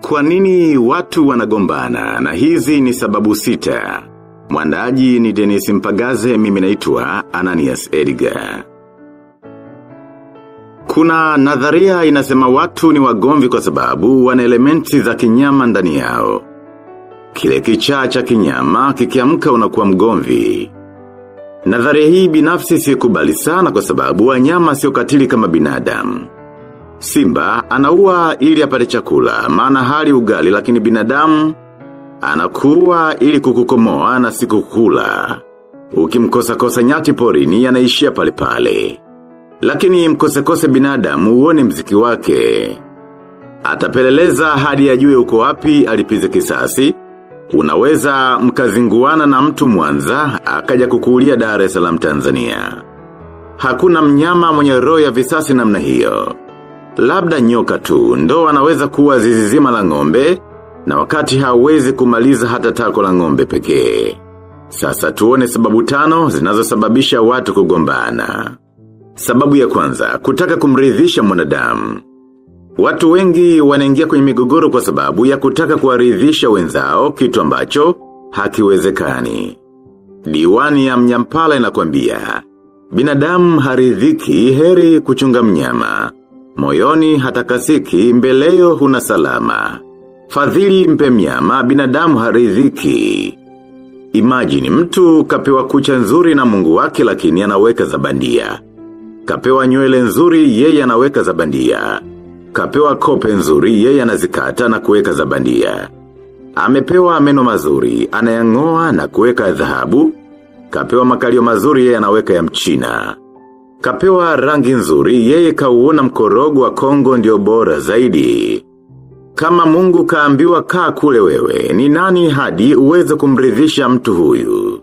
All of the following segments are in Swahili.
Kwa nini watu wanagombana? Na hizi ni sababu 6. Mwandaji ni Dennis Mpagaze, mimi naitwa Ananias Edgar. Kuna nadharia inasema watu ni wagomvi kwa sababu wana elementi za kinyama ndani yao. Kile kichaa cha kinyama kikiamka unakuwa mgomvi. Nadharia hii binafsi sikubali sana kwa sababu wanyama sio katili kama binadamu. Simba anaua ili apate chakula, maana hali ugali, lakini binadamu anakuwa ili kukukomoa na si kukula. Ukimkosa nyati porini anaishia pale pale. Lakini mkose binadamu uone mziki wake. Atapeleleza hadi ajue uko wapi alipize kisasi. Unaweza mkazinguana na mtu Mwanza akaja kukulia Dar es Salaam Tanzania. Hakuna mnyama mwenye roho ya visasi namna hiyo. Labda nyoka tu ndo anaweza kuwa zizizima la ng'ombe, na wakati hawezi kumaliza hata tako la ng'ombe pekee. Sasa tuone sababu 5 zinazosababisha watu kugombana. Sababu ya kwanza, kutaka kumridhisha mwanadamu. Watu wengi wanaingia kwenye migogoro kwa sababu ya kutaka kuwaridhisha wenzao, kitu ambacho hakiwezekani. Diwani ya Mnyampala inakwambia, binadamu haridhiki, heri kuchunga mnyama. Moyoni hatakasiki, mbeleo huna salama. Fadhili mpe mnyama, binadamu haridhiki. Imagine mtu kapewa kucha nzuri na Mungu wake, lakini anaweka za bandia. Kapewa nywele nzuri, yeye anaweka za bandia. Kapewa kope nzuri, yeye anazikata na kuweka za bandia. Amepewa meno mazuri, anayangoa na kuweka dhahabu. Kapewa makalio mazuri, yeye anaweka ya Mchina. Kapewa rangi nzuri, yeye kauona mkorogo wa Kongo ndio bora zaidi. Kama Mungu kaambiwa kaa kule wewe, ni nani hadi uweze kumridhisha mtu huyu?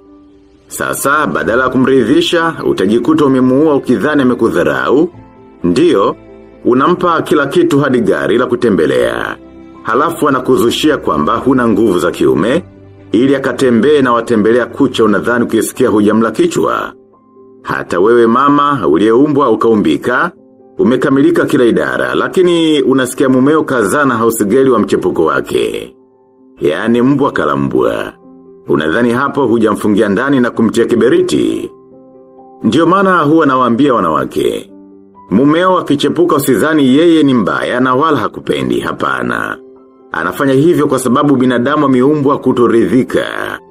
Sasa badala kumridhisha, utajikuta umemuua ukidhani amekudharau. Ndiyo, unampa kila kitu hadi gari la kutembelea. Halafu anakuzushia kwamba huna nguvu za kiume, ili akatembee na watembelea kucha unadhani ukisikia hujamla kichwa. Hata wewe mama, uliyeumbwa ukaumbika, umekamilika kila idara, lakini unasikia mumeo kazana hausigeli wa mchepuko wake. Yaani mbwa kala mbwa. Unadhani hapo hujamfungia ndani na kumtia kiberiti. Ndio maana huwa nawaambia wanawake, mumeo akichepuka usizani yeye ni mbaya na wala hakupendi, hapana. Anafanya hivyo kwa sababu binadamu ameumbwa kutoridhika.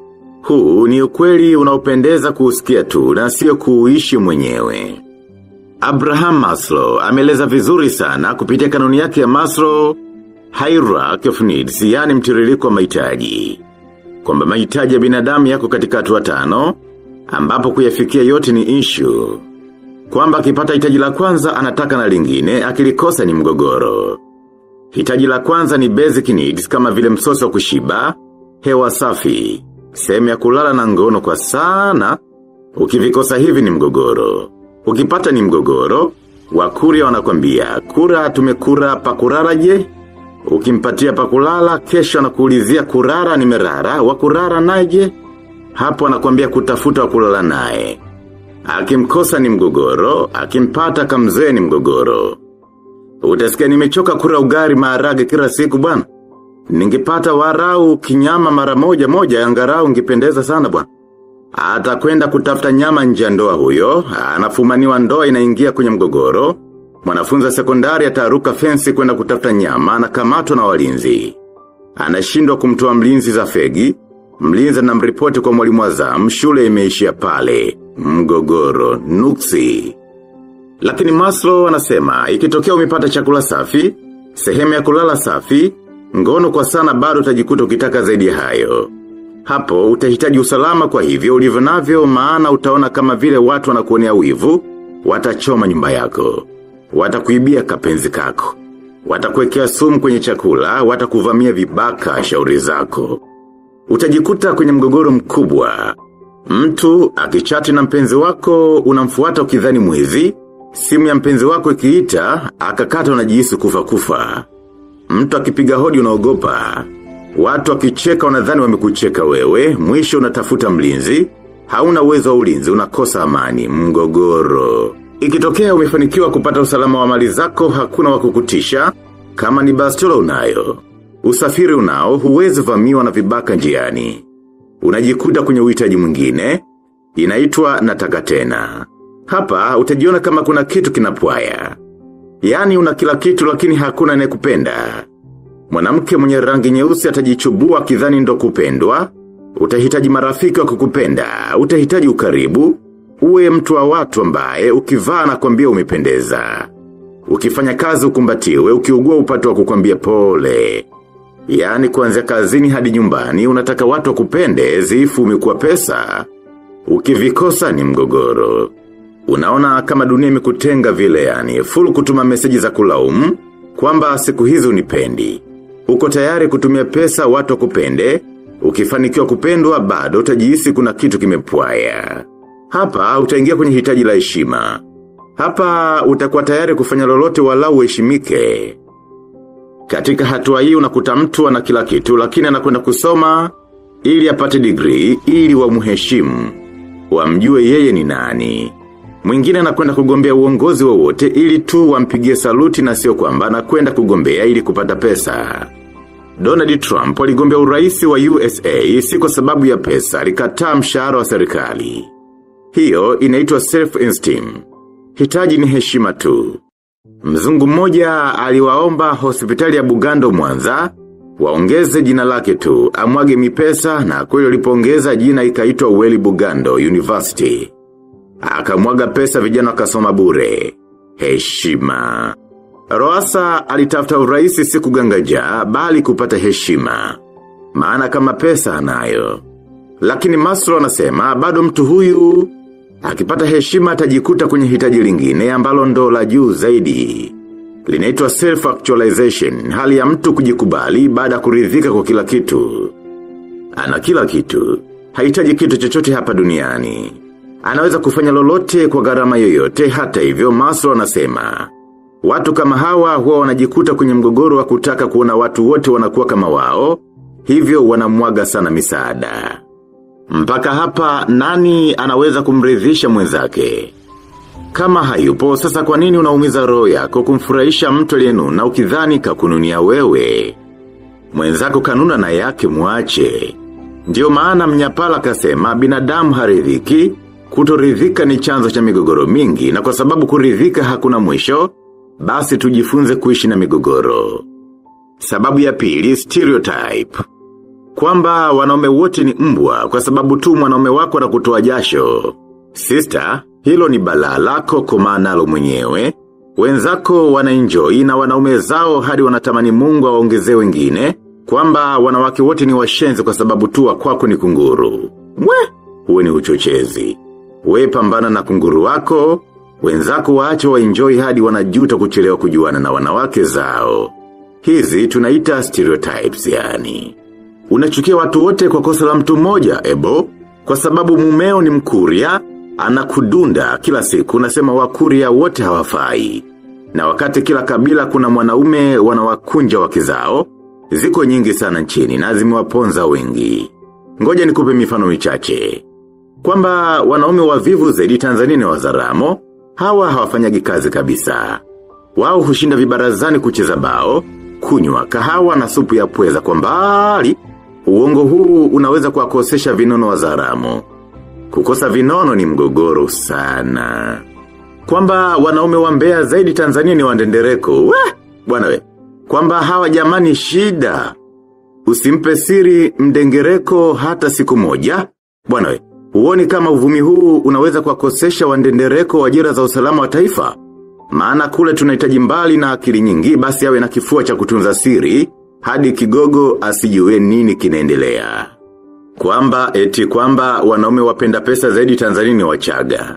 Huu ni ukweli unaopendeza kuusikia tu na sio kuuishi mwenyewe. Abraham Maslow ameleza vizuri sana kupitia kanuni yake ya Maslow Hierarchy of Needs, yani mtiririko wa mahitaji. Kwamba mahitaji ya binadamu yako katika hatua 5, ambapo kuyafikia yote ni issue. Kwamba akipata hitaji la kwanza anataka na lingine, akilikosa ni mgogoro. Hitaji la kwanza ni basic needs kama vile msosi wa kushiba, hewa safi, sehemu ya kulala na ngono kwa sana. Ukivikosa hivi ni mgogoro. Ukipata ni mgogoro, Wakuria wanakwambia, kura tumekura pakurara je? Ukimpatia pakulala, kesho anakuulizia kurara nimerara, wakurara naje? Hapo anakwambia kutafuta wakulala naye. Akimkosa ni mgogoro, akimpata kamzoe ni mgogoro. Utasikia nimechoka kura ugari maharage kila siku bwana. Ningepata warau kinyama mara moja angarau ngipendeza sana bwana. Atakwenda kutafuta nyama nje ya ndoa huyo, anafumaniwa ndoa inaingia kwenye mgogoro. Mwanafunzi wa sekondari ataruka fensi kwenda kutafuta nyama, anakamatwa na walinzi. Anashindwa kumtoa mlinzi za fegi, mlinzi anamripoti kwa mwalimu wa zamu, shule imeishia pale. Mgogoro, nuksi. Lakini Maslow anasema, ikitokea umepata chakula safi, sehemu ya kulala safi, ngono kwa sana bado utajikuta ukitaka zaidi ya hayo. Hapo utahitaji usalama, kwa hivyo ulivyo navyo, maana utaona kama vile watu wanakuonea wivu, watachoma nyumba yako. Watakuibia kapenzi kako. Watakuwekea sumu kwenye chakula, watakuvamia vibaka shauri zako. Utajikuta kwenye mgogoro mkubwa. Mtu akichati na mpenzi wako, unamfuata ukidhani mwizi. Simu ya mpenzi wako ikiita, akakata unajihisi kufa. Mtu akipiga hodi unaogopa. Watu wakicheka unadhani wamekucheka wewe, mwisho unatafuta mlinzi. Hauna uwezo wa ulinzi, unakosa amani, mgogoro. Ikitokea umefanikiwa kupata usalama wa mali zako, hakuna wakukutisha, kama ni bastola unayo. Usafiri unao huwezi vamiwa na vibaka njiani. Unajikuta kwenye uhitaji mwingine, inaitwa nataka tena. Hapa utajiona kama kuna kitu kinapwaya. Yani una kila kitu lakini hakuna anayekupenda. Mwanamke mwenye rangi nyeusi atajichubua kidhani ndo kupendwa. Utahitaji marafiki wa kukupenda, utahitaji ukaribu. Uwe mtu wa watu ambaye ukivaa na kuambia umependeza. Ukifanya kazi ukumbatiwe, ukiugua upate wa kukwambia pole. Yani kuanzia kazini hadi nyumbani unataka watu wakupende zifu umekuwa pesa. Ukivikosa ni mgogoro. Unaona kama dunia imekutenga vile yani full kutuma meseji za kulaumu kwamba siku hizi unipendi. Uko tayari kutumia pesa watu wakupende, ukifanikiwa kupendwa bado utajihisi kuna kitu kimepwaya. Hapa utaingia kwenye hitaji la heshima. Hapa utakuwa tayari kufanya lolote walau uheshimike. Katika hatua hii unakuta mtu ana kila kitu lakini anakwenda kusoma ili apate degree ili wamheshimu. Wamjue yeye ni nani. Mwingine anakwenda kugombea uongozi wowote ili tu wampigie saluti na sio kwamba anakwenda kugombea ili kupata pesa. Donald Trump aligombea urais wa USA si kwa sababu ya pesa, alikataa mshahara wa serikali. Hiyo inaitwa self-esteem. Hitaji ni heshima tu. Mzungu mmoja aliwaomba hospitali ya Bugando Mwanza waongeze jina lake tu, amwage mipesa na kweli walipongeza jina ikaitwa Weli Bugando University. Akamwaga pesa vijana wakasoma bure. Heshima. Roasa alitafuta uraisi si kugangaja bali kupata heshima. Maana kama pesa anayo. Lakini Maslow anasema bado mtu huyu akipata heshima atajikuta kwenye hitaji lingine ambalo ndo la juu zaidi. Linaitwa self-actualization, hali ya mtu kujikubali baada ya kuridhika kwa kila kitu. Ana kila kitu, hahitaji kitu chochote hapa duniani. Anaweza kufanya lolote kwa gharama yoyote. Hata hivyo Maslow anasema watu kama hawa huwa wanajikuta kwenye mgogoro wa kutaka kuona watu wote wanakuwa kama wao, hivyo wanamwaga sana misaada. Mpaka hapa nani anaweza kumridhisha mwenzake? Kama hayupo sasa kwa nini unaumiza roho yako kumfurahisha mtu aliyenuna ukidhani kakununia wewe? Mwenzako kanuna na yake muache. Ndio maana Mnyapala kasema binadamu haridhiki, kutoridhika ni chanzo cha migogoro mingi na kwa sababu kuridhika hakuna mwisho, basi tujifunze kuishi na migogoro. Sababu ya pili, stereotype. Kwamba wanaume wote ni mbwa kwa sababu tu mwanaume wako anakutoa jasho. Sister, hilo ni balaa lako koma nalo mwenyewe. Wenzako wanaenjoy na wanaume zao hadi wanatamani Mungu awaongezee wengine. Kwamba wanawake wote ni washenzi kwa sababu tu wa kwako ni kunguru. Uwe ni uchochezi. We pambana na kunguru wako. Wenzako waache waenjoy hadi wanajuta kuchelewa kujuana na wanawake zao. Hizi tunaita stereotypes yani. Unachukia watu wote kwa kosa la mtu mmoja, ebo? Kwa sababu mumeo ni Mkuria, anakudunda kila siku unasema Wakuria wote hawafai. Na wakati kila kabila kuna mwanaume wanawakunja wake zao, ziko nyingi sana nchini na zimewaponza wengi. Ngoja nikupe mifano michache. Kwamba wanaume wavivu zaidi Tanzania ni Wazaramo, hawa hawafanyagi kazi kabisa. Wao hushinda vibarazani kucheza bao, kunywa kahawa na supu ya pweza kwa mbali. Uongo huu unaweza kuwakosesha vinono Wazaramo. Kukosa vinono ni mgogoro sana. Kwamba wanaume wa Mbeya zaidi Tanzania ni wandendereko. Bwana we. Kwamba hawa jamani shida. Usimpe siri mdengereko hata siku moja. Bwana we. Uoni kama uvumi huu unaweza kuwakosesha wandendereko ajira za usalama wa taifa? Maana kule tunahitaji mbali na akili nyingi basi awe na kifua cha kutunza siri, hadi kigogo asijue nini kinaendelea. Kwamba wanaume wapenda pesa zaidi Tanzania ni Wachaga.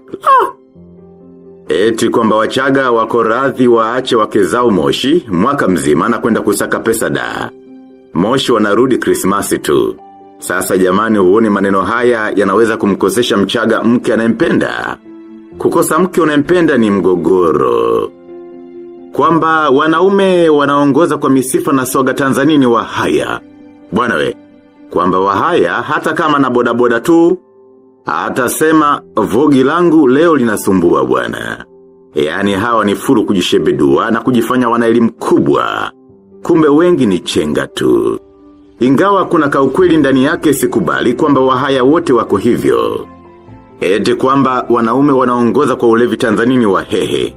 Kwamba Wachaga wako radhi waache wake zao Moshi, mwaka mzima na kwenda kusaka pesa da. Moshi wanarudi Krismasi tu. Sasa jamani huoni maneno haya yanaweza kumkosesha Mchaga mke anayempenda. Kukosa mke unayempenda ni mgogoro. Kwamba wanaume wanaongoza kwa misifa na soga Tanzania ni Wahaya. Bwana we. Kwamba Wahaya hata kama na bodaboda tu, atasema vogi langu leo linasumbua bwana. Yani hawa ni furu kujishebedua na kujifanya wana elimu kubwa. Kumbe wengi ni chenga tu. Ingawa kuna kaukweli ndani yake, sikubali kwamba wahaya wote wako hivyo. Eti kwamba wanaume wanaongoza kwa ulevi Tanzania ni wahehe.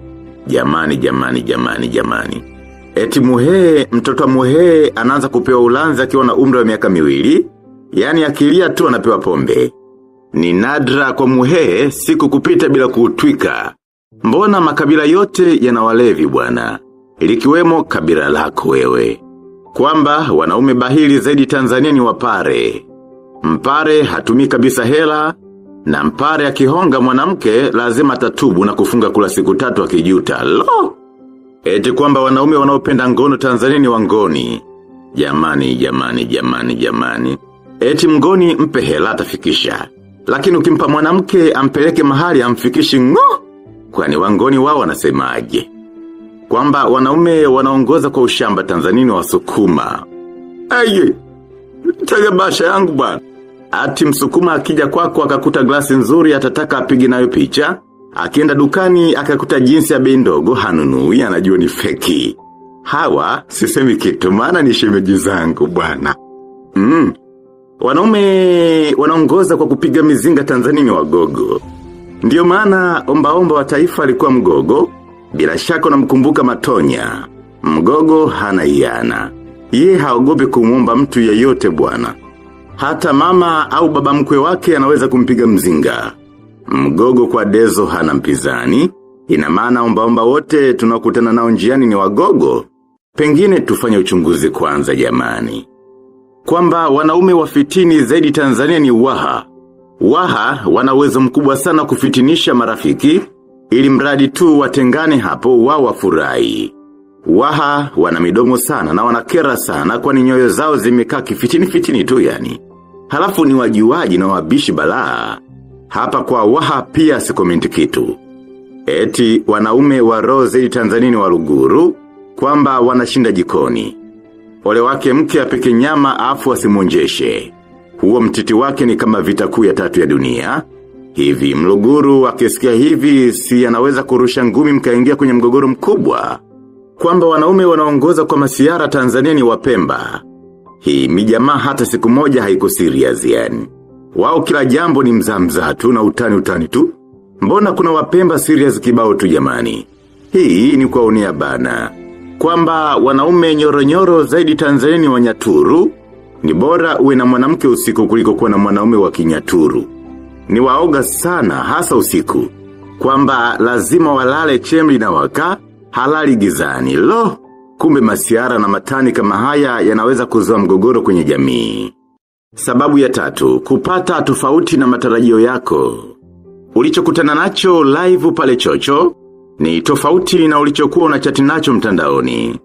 Jamani. Eti muhehe, mtoto wa muhehe anaanza kupewa ulanzi akiwa na umri wa miaka 2. Yani akilia tu anapewa pombe. Ni nadra kwa muhehe siku kupita bila kutwika. Mbona makabila yote yana walevi bwana? Likiwemo kabila lako wewe. Kwamba wanaume bahili zaidi Tanzania ni wapare. Mpare hatumi kabisa hela, na mpare akihonga mwanamke lazima atatubu na kufunga kula siku 3 akijuta. Lo! Eti kwamba wanaume wanaopenda ngono Tanzania ni wangoni. Jamani. Eti mngoni mpe hela atafikisha. Lakini ukimpa mwanamke ampeleke mahali amfikishi ngo. Kwani wangoni wao wanasemaje? Kwamba wanaume wanaongoza kwa ushamba Tanzania ni Wasukuma. Aye, tagebasha yangu bwana. Ati Msukuma akija kwako akakuta glasi nzuri atataka apige nayo picha. Akienda dukani akakuta jinsi ya bei ndogo hanunui, anajua ni feki. Hawa sisemi kitu maana ni shemeji zangu bwana. Wanaume wanaongoza kwa kupiga mizinga Tanzania ni wagogo. Ndiyo maana omba wa taifa alikuwa Mgogo. Bila shaka unamkumbuka Matonya. Mgogo hana iana. Ye haogopi kumuomba mtu yeyote bwana. Hata mama au baba mkwe wake anaweza kumpiga mzinga. Mgogo kwa Dezo hana mpizani. Ina maana omba wote tunakutana nao njiani ni wagogo. Pengine tufanye uchunguzi kwanza jamani. Kwamba wanaume wafitini zaidi Tanzania ni waha. Waha wana uwezo mkubwa sana kufitinisha marafiki, ili mradi tu watengane hapo wao wafurahi. Waha wana midomo sana na wanakera sana kwani nyoyo zao zimekaa kifitini tu yani. Halafu ni wajuaji na wabishi balaa. Hapa kwa waha pia sikomenti kitu. Eti wanaume wa roho zaidi Tanzania ni Waluguru, kwamba wanashinda jikoni. Ole wake mke apike nyama afu asimonjeshe. Huo mtiti wake ni kama vita kuu ya 3 ya dunia. Hivi Mluguru akisikia hivi si anaweza kurusha ngumi mkaingia kwenye mgogoro mkubwa. Kwamba wanaume wanaongoza kwa masiara Tanzania ni Wapemba. Hii mijamaa hata siku moja haiko serious yani. Wao kila jambo ni mzaa tu na utani tu. Mbona kuna Wapemba serious kibao tu jamani? Hii ni kuwaonea bana. Kwamba wanaume nyoro zaidi Tanzania ni Wanyaturu. Ni bora uwe na mwanamke usiku kuliko kuwa na mwanaume wa Kinyaturu. Ni waoga sana hasa usiku. Kwamba lazima walale chemli na waka, halali gizani. Lo, kumbe masiara na matani kama haya yanaweza kuzua mgogoro kwenye jamii. Sababu ya 3, kupata tofauti na matarajio yako. Ulichokutana nacho live pale chocho, ni tofauti na ulichokuwa unachati nacho mtandaoni.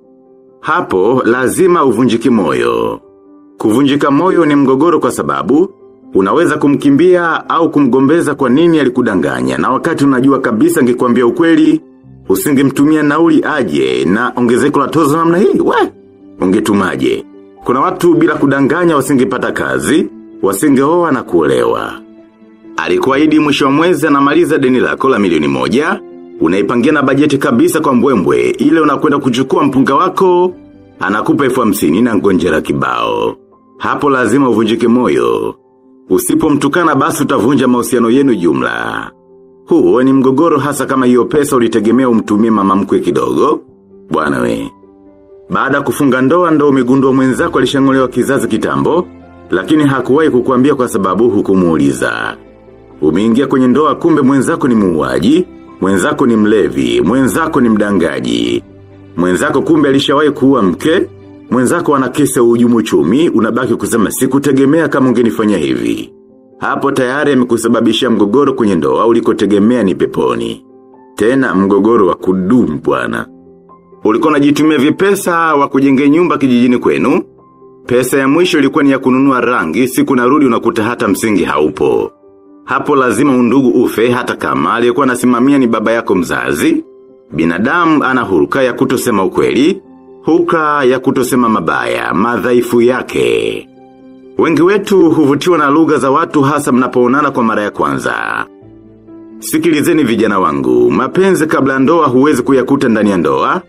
Hapo lazima uvunjike moyo. Kuvunjika moyo ni mgogoro kwa sababu, unaweza kumkimbia au kumgombeza kwa nini alikudanganya. Na wakati unajua kabisa angekuambia ukweli, usingemtumia nauli aje na ongezeko la tozo namna hii. Ungetumaje? Kuna watu bila kudanganya wasingepata kazi, wasingeoa na kuolewa. Alikuahidi mwisho wa mwezi anamaliza deni lako la milioni 1, unaipangia na bajeti kabisa kwa mbwembwe, ile unakwenda kuchukua mpunga wako, anakupa 50,000 na ngonjera kibao. Hapo lazima uvunjike moyo. Usipomtukana basi utavunja mahusiano yenu jumla. Huo ni mgogoro hasa kama hiyo pesa ulitegemea umtumie mama mkwe kidogo. Bwana we. Baada kufunga ndoa ndo umegundua mwenzako alishangolewa kizazi kitambo, lakini hakuwahi kukuambia kwa sababu hukumuuliza. Umeingia kwenye ndoa kumbe mwenzako ni muuaji, mwenzako ni mlevi, mwenzako ni mdangaji. Mwenzako kumbe alishawahi kuua mke, mwenzako ana kesi ya uhujumu uchumi, unabaki kusema sikutegemea kama ungenifanya hivi. Hapo tayari amekusababisha mgogoro kwenye ndoa ulikotegemea ni peponi. Tena mgogoro wa kudumu bwana. Ulikuwa unajitumia vipesa wa kujenga nyumba kijijini kwenu. Pesa ya mwisho ilikuwa ni ya kununua rangi, siku narudi unakuta hata msingi haupo. Hapo lazima undugu ufe hata kama aliyekuwa anasimamia ni baba yako mzazi. Binadamu ana huruka ya kutosema ukweli, huruka ya kutosema mabaya, madhaifu yake. Wengi wetu huvutiwa na lugha za watu hasa mnapoonana kwa mara ya kwanza. Sikilizeni vijana wangu, mapenzi kabla ndoa huwezi kuyakuta ndani ya ndoa.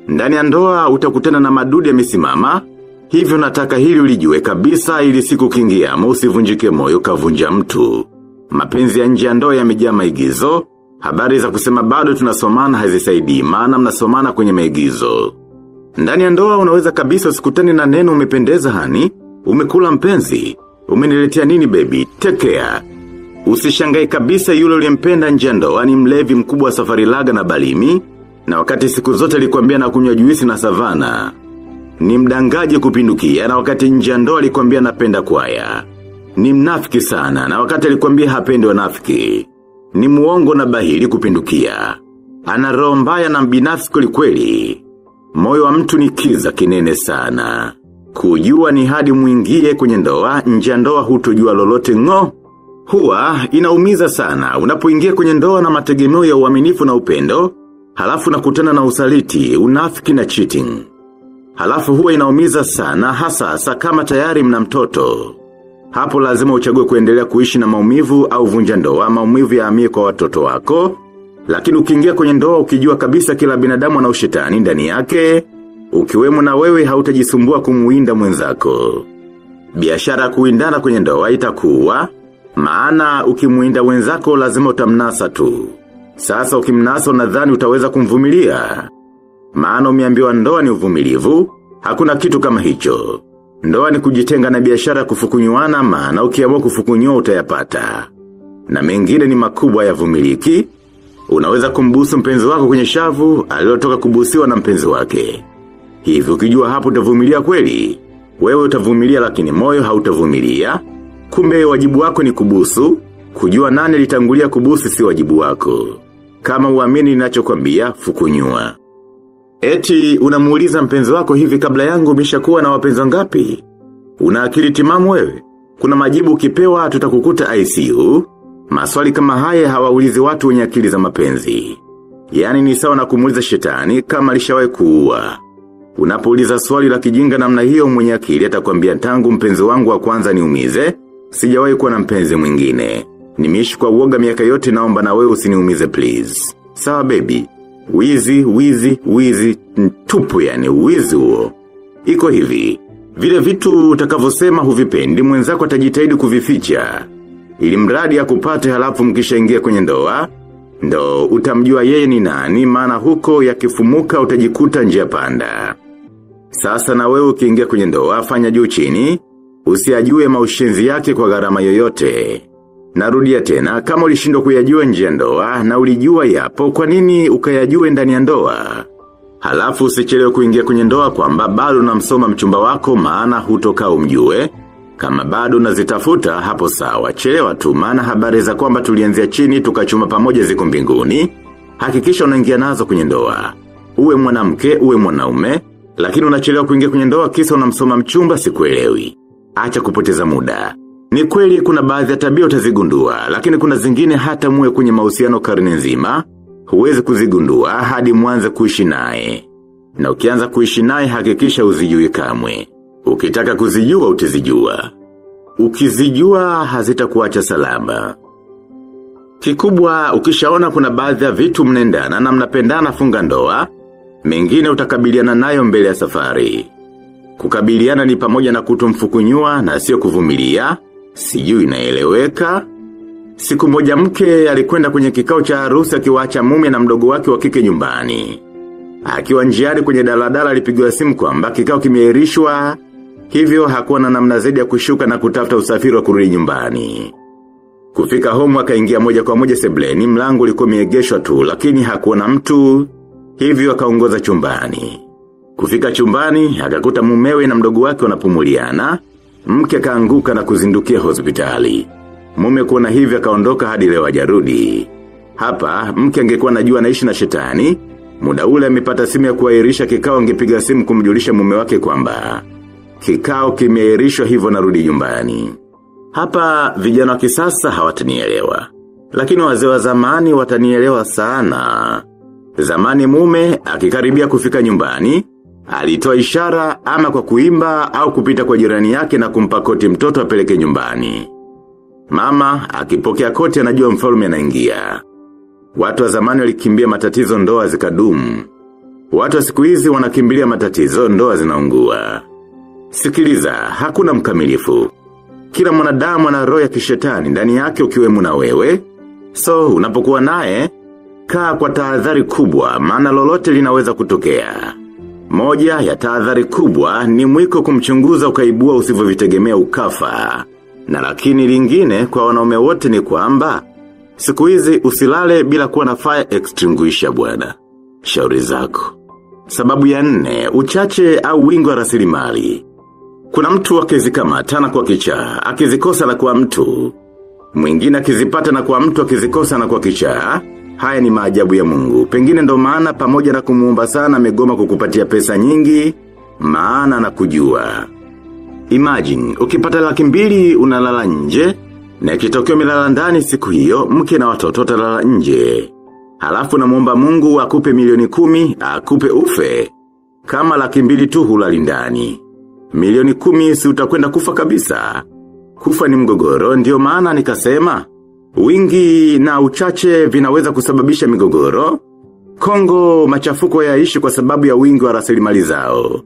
Ndani ya ndoa utakutana na madudu yamesimama, hivyo nataka hili ulijue kabisa ili siku kingiamo usivunjike moyo kavunja mtu. Mapenzi ya nje ya ndoa yamejaa maigizo, habari za kusema bado tunasomana hazisaidii maana mnasomana kwenye maigizo. Ndani ya ndoa unaweza kabisa usikutane na neno umependeza hani, umekula mpenzi, umeniletea nini baby, take care. Usishangae kabisa yule uliyempenda nje ya ndoa ni mlevi mkubwa wa safari laga na balimi, na wakati siku zote alikwambia na kunywa juisi na savana. Ni mdangaji kupindukia na wakati nje ya ndoa alikwambia napenda kwaya. Ni mnafiki sana na wakati alikwambia hapendi wanafiki. Ni muongo na bahili kupindukia. Ana roho mbaya na mbinafsi kweli. Moyo wa mtu ni kiza kinene sana. Kujua ni hadi muingie kwenye ndoa, nje ya ndoa hutojua lolote ngo. Huwa inaumiza sana unapoingia kwenye ndoa na mategemeo ya uaminifu na upendo, halafu nakutana na usaliti, unafiki na cheating. Halafu huwa inaumiza sana hasa kama tayari mna mtoto. Hapo lazima uchague kuendelea kuishi na maumivu au vunja ndoa, maumivu yahamie kwa watoto wako. Lakini ukiingia kwenye ndoa ukijua kabisa kila binadamu ana ushetani ndani yake, ukiwemo na wewe hautajisumbua kumuinda mwenzako. Biashara kuindana kwenye ndoa itakuwa, maana ukimuinda mwenzako lazima utamnasa tu. Sasa ukimnasa unadhani utaweza kumvumilia. Maana umeambiwa ndoa ni uvumilivu, hakuna kitu kama hicho. Ndoa ni kujitenga na biashara kufukunyuana maana ukiamua kufukunyua utayapata. Na mengine ni makubwa ya vumiliki. Unaweza kumbusu mpenzi wako kwenye shavu, aliyotoka kubusiwa na mpenzi wake. Hivi ukijua hapo utavumilia kweli? Wewe utavumilia lakini moyo hautavumilia. Kumbe wajibu wako ni kubusu, kujua nani litangulia kubusu si wajibu wako. Kama uamini ninachokwambia, fukunyua. Eti unamuuliza mpenzi wako hivi kabla yangu umeshakuwa na wapenzi wangapi? Una akili timamu wewe? Kuna majibu ukipewa tutakukuta ICU. Maswali kama haya hawaulizi watu wenye akili za mapenzi. Yani ni sawa na kumuuliza shetani kama alishawahi kuua. Unapouliza swali la kijinga namna hiyo mwenye akili atakwambia tangu mpenzi wangu wa kwanza niumize, sijawahi kuwa na mpenzi mwingine. Nimeishi kwa uoga miaka yote naomba na wewe usiniumize please. Sawa baby. Wizi, tupu yani wizi huo. Iko hivi. Vile vitu utakavyosema huvipendi mwenzako atajitahidi kuvificha. Ili mradi akupate halafu mkishaingia kwenye ndoa, ndo utamjua yeye ni nani maana huko yakifumuka utajikuta njia panda. Sasa na wewe ukiingia kwenye ndoa fanya juu chini, usiajue maushenzi yake kwa gharama yoyote. Narudia tena kama ulishindwa kuyajua nje ya ndoa na ulijua yapo kwa nini ukayajue ndani ya ndoa. Halafu usichelewe kuingia kwenye ndoa kwamba bado unamsoma mchumba wako maana hutoka umjue. Kama bado unazitafuta hapo sawa, chelewa tu maana habari za kwamba tulianzia chini tukachuma pamoja ziko mbinguni. Hakikisha unaingia nazo kwenye ndoa. Uwe mwanamke, uwe mwanaume, lakini unachelewa kuingia kwenye ndoa kisa unamsoma mchumba sikuelewi. Acha kupoteza muda. Ni kweli kuna baadhi ya tabia utazigundua, lakini kuna zingine hata muwe kwenye mahusiano karne nzima, huwezi kuzigundua hadi mwanze kuishi naye. Na ukianza kuishi naye hakikisha uzijui kamwe. Ukitaka kuzijua utazijua. Ukizijua hazitakuacha salama. Kikubwa ukishaona kuna baadhi ya vitu mnaendana na mnapendana funga ndoa, mengine utakabiliana nayo mbele ya safari. Kukabiliana ni pamoja na kutomfukunyua na sio kuvumilia, sijui inaeleweka. Siku moja mke alikwenda kwenye kikao cha harusi akiwaacha mume na mdogo wake wa kike nyumbani. Akiwa njiani kwenye daladala alipigiwa simu kwamba kikao kimeahirishwa, hivyo hakuwa na namna zaidi ya kushuka na kutafuta usafiri wa kurudi nyumbani. Kufika home akaingia moja kwa moja sebleni, mlango ulikuwa umeegeshwa tu lakini hakuwa na mtu, hivyo akaongoza chumbani. Kufika chumbani, akakuta mumewe na mdogo wake wanapumuliana, mke kaanguka na kuzindukia hospitali. Mume kuona hivyo akaondoka hadi leo hajarudi. Hapa, mke angekuwa anajua anaishi na shetani, muda ule amepata simu ya kuahirisha kikao angepiga simu kumjulisha mume wake kwamba kikao kimeahirishwa hivyo narudi nyumbani. Hapa vijana wa kisasa hawatanielewa, lakini wazee wa zamani watanielewa sana. Zamani mume akikaribia kufika nyumbani, alitoa ishara ama kwa kuimba au kupita kwa jirani yake na kumpa koti mtoto apeleke nyumbani. Mama akipokea koti anajua mfalme anaingia. Watu wa zamani walikimbia matatizo ndoa zikadumu. Watu wa siku hizi wanakimbilia matatizo, ndoa zinaungua. Sikiliza, hakuna mkamilifu. Kila mwanadamu ana roho ya kishetani ndani yake ukiwemo na wewe. So, unapokuwa naye, kaa kwa tahadhari kubwa, maana lolote linaweza kutokea. Moja ya tahadhari kubwa ni mwiko kumchunguza ukaibua usivyovitegemea ukafa. Na lakini lingine kwa wanaume wote ni kwamba siku hizi usilale bila kuwa na fire extinguisher bwana. Shauri zako. Sababu ya 4, uchache au wingi wa rasilimali. Kuna mtu akizikamata na kwa kichaa, akizikosa na kwa mtu. Mwingine akizipata na kwa mtu akizikosa na kwa kichaa. Haya ni maajabu ya Mungu. Pengine ndo maana pamoja na kumuomba sana amegoma kukupatia pesa nyingi, maana na kujua. Imagine, ukipata 200,000 unalala nje, na ikitokea umelala ndani siku hiyo, mke na watoto watalala nje. Halafu na muomba Mungu akupe milioni 10, akupe ufe. Kama 200,000 tu hulali ndani. Milioni 10 si utakwenda kufa kabisa. Kufa ni mgogoro, ndio maana nikasema. Wingi na uchache vinaweza kusababisha migogoro. Kongo machafuko yaishi kwa sababu ya wingi wa rasilimali zao.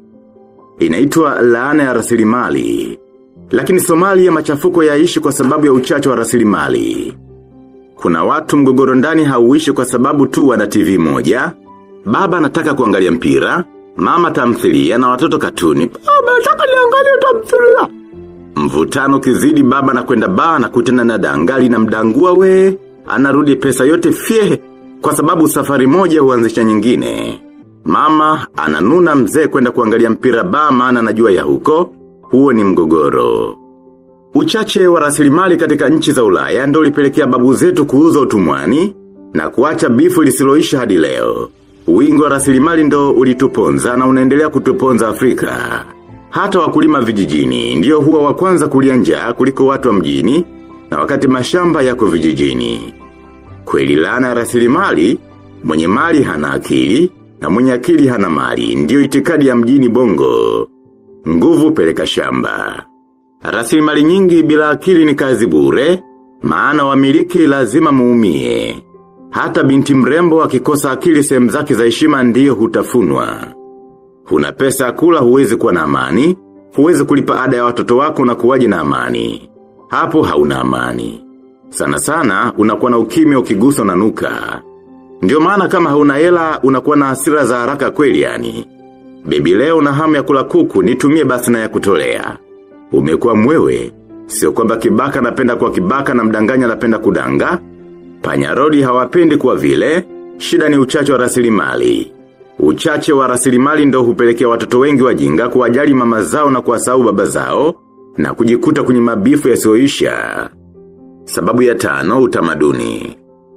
Inaitwa laana ya rasilimali. Lakini Somalia machafuko yaishi kwa sababu ya uchache wa rasilimali. Kuna watu mgogoro ndani hauishi kwa sababu tu wana TV moja. Baba anataka kuangalia mpira, mama tamthilia na watoto katuni. Baba nataka niangalie tamthilia. Mvutano kizidi baba na kwenda baa na kutana na dangali na mdangua we. Anarudi pesa yote fie kwa sababu safari moja huanzisha nyingine. Mama ananuna mzee kwenda kuangalia mpira baa maana anajua ya huko. Huo ni mgogoro. Uchache wa rasilimali katika nchi za Ulaya ndio ulipelekea babu zetu kuuza utumwani na kuacha bifu lisiloisha hadi leo. Wingi wa rasilimali ndio ulituponza na unaendelea kutuponza Afrika. Hata wakulima vijijini ndio huwa wa kwanza kulia njaa kuliko watu wa mjini na wakati mashamba yako vijijini. Kweli laana ya rasilimali, mwenye mali hana akili na mwenye akili hana mali, ndio itikadi ya mjini Bongo. Nguvu peleka shamba. Rasilimali nyingi bila akili ni kazi bure, maana wamiliki lazima muumie. Hata binti mrembo akikosa akili sehemu zake za heshima ndio hutafunwa. Huna pesa kula huwezi kuwa na amani, huwezi kulipa ada ya watoto wako na kuwaji na amani. Hapo hauna amani. Sana sana unakuwa na ukimya ukiguswa na nuka. Ndio maana kama hauna hela unakuwa na hasira za haraka kweli yani. Baby leo na hamu ya kula kuku nitumie basi na ya kutolea. Umekuwa mwewe, sio kwamba kibaka napenda kwa kibaka na mdanganya napenda kudanga. Panyarodi hawapendi kwa vile, shida ni uchache wa rasilimali. Uchache wa rasilimali ndo hupelekea watoto wengi wajinga kuwajali mama zao na kuwasahau baba zao na kujikuta kwenye mabifu yasioisha. Sababu ya 5, utamaduni.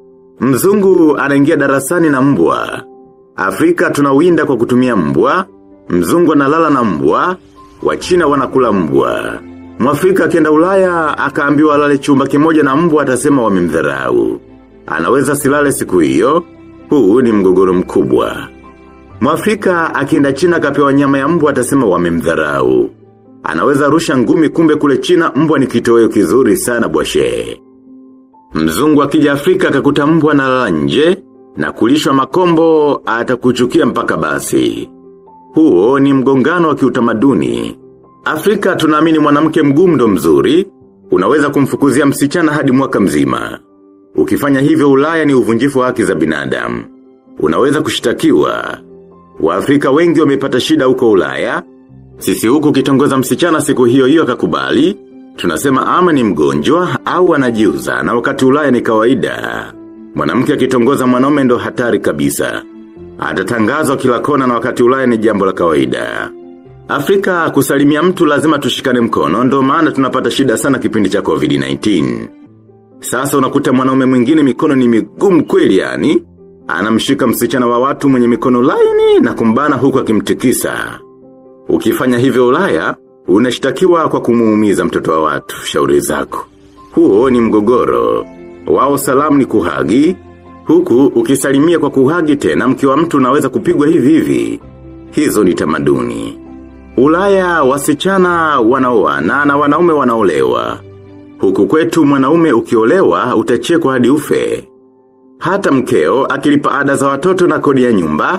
Mzungu anaingia darasani na mbwa. Afrika tunawinda kwa kutumia mbwa. Mzungu analala na mbwa. Wachina wanakula mbwa. Mwafrika akienda Ulaya akaambiwa alale chumba kimoja na mbwa atasema wamemdharau. Anaweza silale siku hiyo. Huu ni mgogoro mkubwa. Mwafrika akienda China akapewa nyama ya mbwa atasema wamemdharau. Anaweza rusha ngumi kumbe kule China mbwa ni kitoweo kizuri sana bwashe. Mzungu akija Afrika akakuta mbwa analala nje na kulishwa makombo atakuchukia mpaka basi. Huo ni mgongano wa kiutamaduni. Afrika tunaamini mwanamke mgumu ndo mzuri, unaweza kumfukuzia msichana hadi mwaka mzima. Ukifanya hivyo Ulaya ni uvunjifu wa haki za binadamu. Unaweza kushtakiwa. Waafrika wengi wamepata shida huko Ulaya. Sisi huku kitongoza msichana siku hiyo hiyo akakubali. Tunasema ama ni mgonjwa au anajiuza na wakati Ulaya ni kawaida. Mwanamke akitongoza mwanaume ndo hatari kabisa. Atatangazwa kila kona na wakati Ulaya ni jambo la kawaida. Afrika kusalimia mtu lazima tushikane mkono ndo maana tunapata shida sana kipindi cha COVID-19. Sasa unakuta mwanaume mwingine mikono ni migumu kweli yani. Anamshika msichana wa watu mwenye mikono laini na kumbana huku akimtikisa. Ukifanya hivyo Ulaya, unashtakiwa kwa kumuumiza mtoto wa watu, shauri zako. Huo ni mgogoro. Wao salamu ni kuhagi. Huku ukisalimia kwa kuhagi tena mke wa mtu unaweza kupigwa hivi hivi. Hizo ni tamaduni. Ulaya wasichana wanaoana na wanaume wanaolewa. Huku kwetu mwanaume ukiolewa utachekwa hadi ufe. Hata mkeo akilipa ada za watoto na kodi ya nyumba,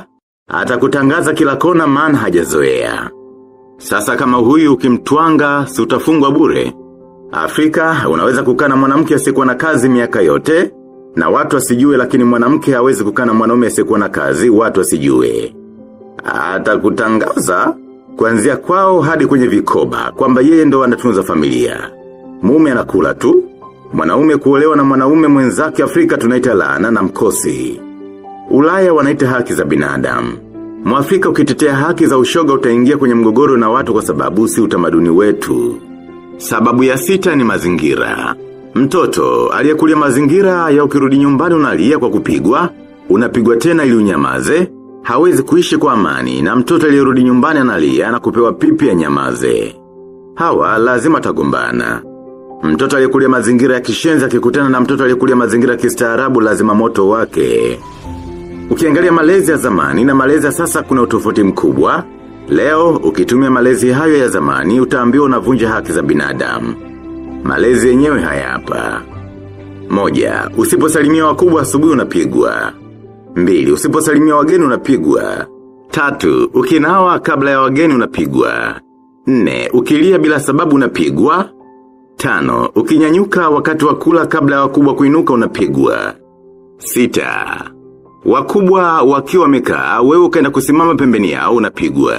Atakutangaza kila kona maana hajazoea. Sasa kama huyu ukimtwanga si utafungwa bure. Afrika unaweza kukaa na mwanamke asiyekuwa na kazi miaka yote na watu wasijue, lakini mwanamke hawezi kukaa na mwanaume asiyekuwa na kazi watu wasijue. Atakutangaza kuanzia kwao hadi kwenye vikoba kwamba yeye ndo anatunza familia. Mume anakula tu. Mwanaume kuolewa na mwanaume mwenzake Afrika tunaita laana na mkosi. Ulaya wanaita haki za binadamu. Mwafrika ukitetea haki za ushoga utaingia kwenye mgogoro na watu kwa sababu si utamaduni wetu. Sababu ya 6 ni mazingira. Mtoto aliyekulia mazingira ya ukirudi nyumbani unalia kwa kupigwa, unapigwa tena ili unyamaze, hawezi kuishi kwa amani, na mtoto aliyerudi nyumbani analia na kupewa pipi ya nyamaze. Hawa lazima tagombana. Mtoto aliyekulia mazingira ya kishenzi akikutana na mtoto aliyekulia mazingira ya kistaarabu lazima moto wake. Ukiangalia malezi ya zamani na malezi ya sasa kuna utofauti mkubwa. Leo ukitumia malezi hayo ya zamani utaambiwa unavunja haki za binadamu. Malezi yenyewe haya hapa. 1. Usiposalimia wakubwa asubuhi unapigwa. 2. Usiposalimia wageni unapigwa. 3. Ukinawa kabla ya wageni unapigwa. 4. Ukilia bila sababu unapigwa. 5. Ukinyanyuka wakati wa kula kabla ya wakubwa kuinuka unapigwa. 6. Wakubwa wakiwa wamekaa wewe ukaenda kusimama pembeni yao unapigwa.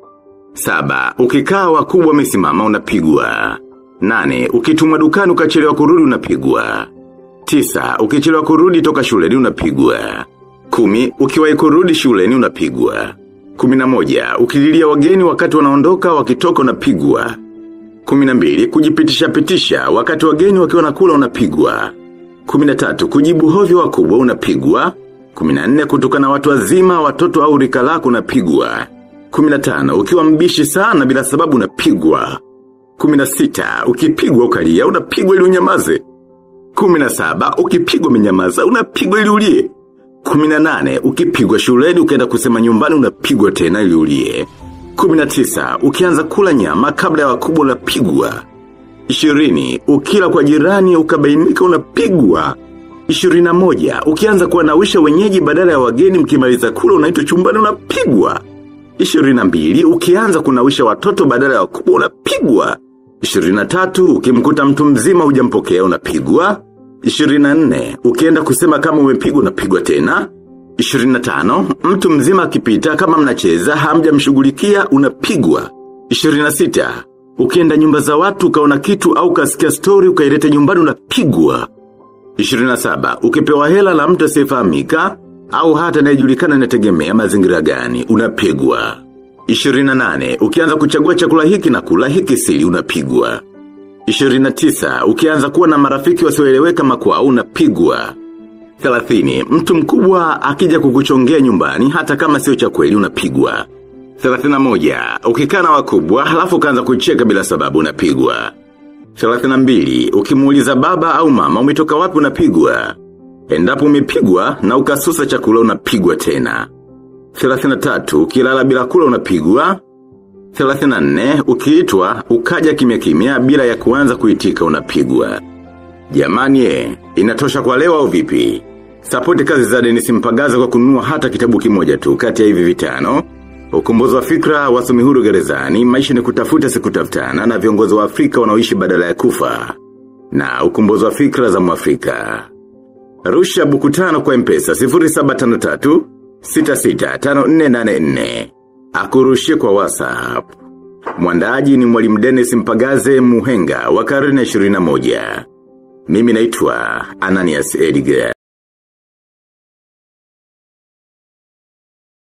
7. Ukikaa wakubwa wamesimama unapigwa. 8. Ukitumwa dukani ukachelewa kurudi unapigwa. 9. Ukichelewa kurudi toka shuleni unapigwa. 10. Ukiwahi kurudi shuleni unapigwa. 11. Ukililia wageni wakati wanaondoka wakitoka unapigwa. 12. Kujipitisha wakati wageni wakiwa nakula unapigwa. 13. Kujibu hovyo wakubwa unapigwa. 14. Kutukana watu wazima, watoto au rika lako unapigwa. 15. Ukiwa mbishi sana bila sababu unapigwa. 16. Ukipigwa ukalia unapigwa ili unyamaze. 17. Ukipigwa umenyamaza unapigwa ili ulie. 18. Ukipigwa shuleni ukaenda kusema nyumbani unapigwa tena ili ulie. 19. Ukianza kula nyama kabla ya wakubwa unapigwa. 20. Ukila kwa jirani ukabainika unapigwa. 21. Ukianza kuwanawisha wenyeji badala ya wageni mkimaliza kula unaitwa chumbani unapigwa. 22. Ukianza kunawisha watoto badala ya wakubwa unapigwa. 23. Ukimkuta mtu mzima hujampokea unapigwa. 24. Ukienda kusema kama umepigwa unapigwa tena. 25. Mtu mzima akipita kama mnacheza hamjamshughulikia unapigwa. 26. Ukienda nyumba za watu ukaona kitu au kasikia story ukaileta nyumbani unapigwa. 27. Ukipewa hela la mtu asiyefahamika au hata anayejulikana inategemea mazingira gani unapigwa. 28. Ukianza kuchagua chakula hiki na kula hiki sili unapigwa. 29. Ukianza kuwa na marafiki wasioeleweka makwao unapigwa. 30. Mtu mkubwa akija kukuchongea nyumbani hata kama sio cha kweli unapigwa. 31. Ukikaa na wakubwa halafu ukaanza kucheka bila sababu unapigwa. 32. Ukimuuliza baba au mama umetoka wapi unapigwa. Endapo umepigwa na ukasusa chakula unapigwa tena. 33. Ukilala bila kula unapigwa. 34. Ukiitwa ukaja kimya kimya bila ya kuanza kuitika unapigwa. Jamani, inatosha kwa leo au vipi? Support kazi za Dennis Mpagaza kwa kununua hata kitabu kimoja tu kati ya hivi 5. Ukombozi wa fikra, wasomi huru gerezani, maisha ni kutafuta si kutafutana, na viongozi wa Afrika wanaoishi badala ya kufa. Na ukombozi wa fikra za Mwafrika. Rusha buku 5 kwa M-Pesa 0753 665484. Akurushie kwa WhatsApp. Mwandaaji ni Mwalimu Dennis Mpagaze Muhenga wa karne 21. Mimi naitwa Ananias Edgar.